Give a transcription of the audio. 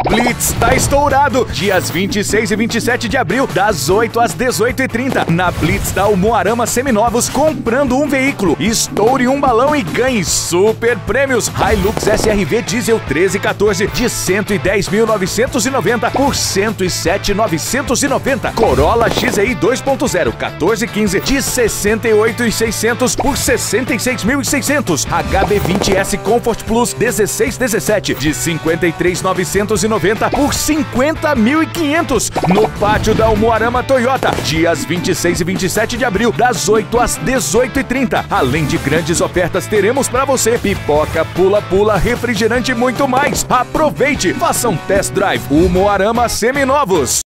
Blitz tá estourado. Dias 26 e 27 de abril, das 8 às 18h30. Na Blitz da Umuarama Seminovos, comprando um veículo, estoure um balão e ganhe super prêmios. Hilux SRV Diesel 1314 de 110.990 por 107.990. Corolla XEI 2.0 1415 de 68.600 por 66.600. HB20S Comfort Plus 1617 de 53.990 por 50.500. No pátio da Umuarama Toyota, dias 26 e 27 de abril, das 8 às 18h30. Além de grandes ofertas, teremos para você pipoca, pula-pula, refrigerante e muito mais. Aproveite, faça um test drive Umuarama Seminovos.